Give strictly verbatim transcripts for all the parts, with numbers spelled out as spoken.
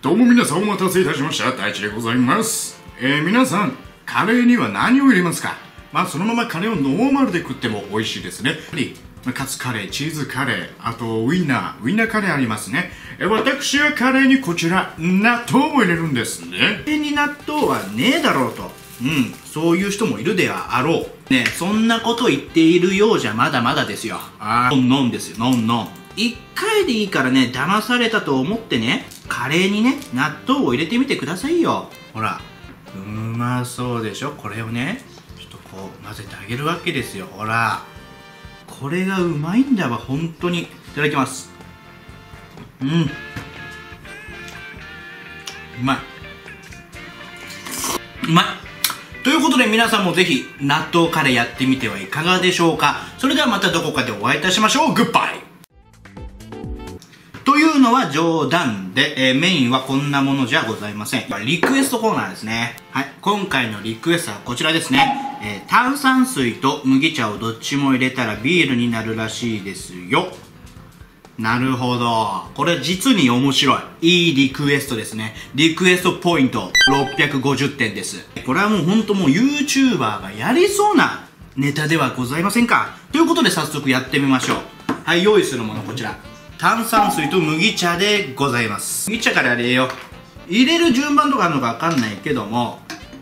どうも皆さんお待たせいたしました。大地でございます。えー、皆さん、カレーには何を入れますか？まあそのままカレーをノーマルで食っても美味しいですね。カツカレー、チーズカレー、あとウインナー、ウインナーカレーありますね。え私はカレーにこちら、納豆を入れるんですね。カレーに納豆はねえだろうと。うん、そういう人もいるであろう。ねえ、そんなこと言っているようじゃまだまだですよ。あー、ノンノンですよ、ノンノン。一回でいいからね、騙されたと思ってね、カレーにね、納豆を入れてみてくださいよ。ほら、うまそうでしょ。これをね、ちょっとこう混ぜてあげるわけですよ。ほら、これがうまいんだわ、本当に。いただきます。うん、うまいうまい。ということで皆さんもぜひ納豆カレーやってみてはいかがでしょうか。それではまたどこかでお会いいたしましょう。グッバイ。というのは冗談で、えー、メインはこんなものじゃございません。リクエストコーナーですね。はい、今回のリクエストはこちらですね。えー、炭酸水と麦茶をどっちも入れたらビールになるらしいですよ。なるほど。これ実に面白い。いいリクエストですね。リクエストポイントろっぴゃくごじゅってんです。これはもうほんともう YouTuber がやりそうなネタではございませんか。ということで早速やってみましょう。はい、用意するものこちら。炭酸水と麦茶でございます。麦茶から入れよう。入れる順番とかあるのかわかんないけども、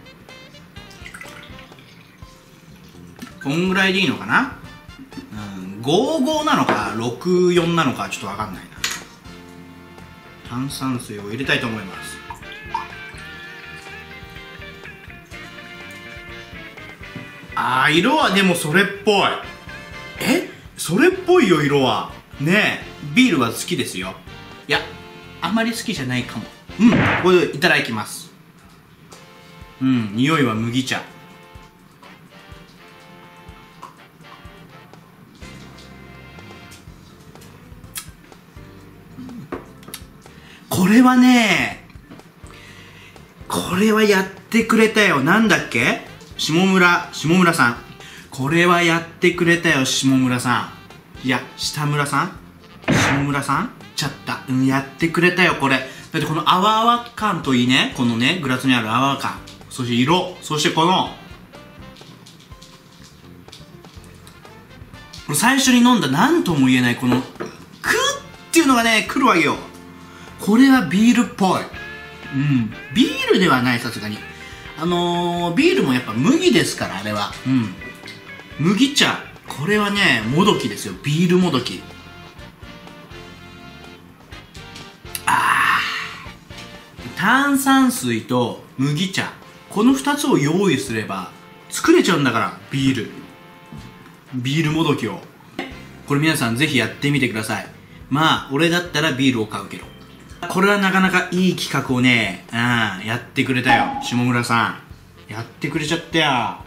こんぐらいでいいのかな。うん、ごじゅうごなのかろくじゅうよんなのかちょっとわかんないな。炭酸水を入れたいと思います。あー、色はでもそれっぽい。え、それっぽいよ、色は。ねえ、ビールは好きですよ。いや、あんまり好きじゃないかも。うん、これいただきます。うん、匂いは麦茶。これはね、これはやってくれたよ。なんだっけ、下村、下村さん。これはやってくれたよ、下村さん。いや、下村さん、下村さんちゃった。うん、やってくれたよ、これ。だってこの泡泡感といいね、このね、グラスにある泡感。そして色、そしてこの、これ最初に飲んだ何とも言えないこの、クーっていうのがね、来るわけよ。これはビールっぽい。うん。ビールではない、さすがに。あのー、ビールもやっぱ麦ですから、あれは。うん。麦茶。これはね、もどきですよ。ビールもどき。あー。炭酸水と麦茶。この二つを用意すれば、作れちゃうんだから、ビール。ビールもどきを。これ皆さんぜひやってみてください。まあ、俺だったらビールを買うけど。これはなかなかいい企画をね、うん、やってくれたよ。下村さん。やってくれちゃったよ。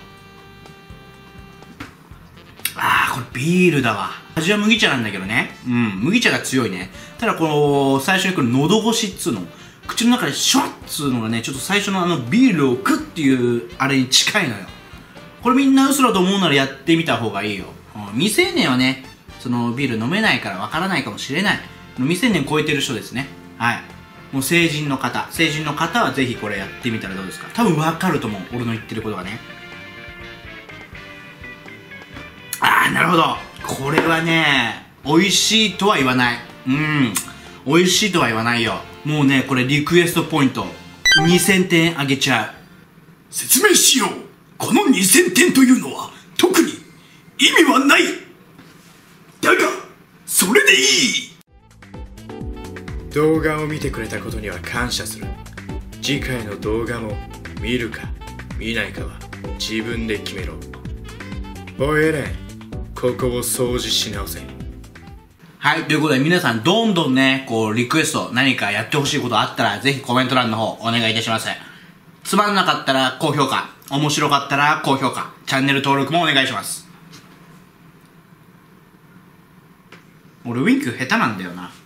あー、これビールだわ。味は麦茶なんだけどね。うん、麦茶が強いね。ただこの、最初に来る喉越しっつうの、口の中でシュワッつうのがね、ちょっと最初のあのビールをクッっていうあれに近いのよ。これみんな嘘だと思うならやってみた方がいいよ。うん、未成年はね、そのビール飲めないからわからないかもしれない。未成年超えてる人ですね。はい。もう成人の方、成人の方はぜひこれやってみたらどうですか。多分わかると思う。俺の言ってることがね。あー、なるほど。これはね、美味しいとは言わない。うん。美味しいとは言わないよ。もうね、これリクエストポイント。にせんてんあげちゃう。 説明しよう。このにせんてんというのは、特に意味はない。だが、それでいい。 動画を見てくれたことには感謝する。次回の動画も見るか見ないかは自分で決めろ。おいエレン、ここを掃除し直せ。はい、ということで皆さんどんどんね、こうリクエスト何かやってほしいことあったらぜひコメント欄の方お願いいたします。つまんなかったら高評価、面白かったら高評価、チャンネル登録もお願いします。俺ウィンク下手なんだよな。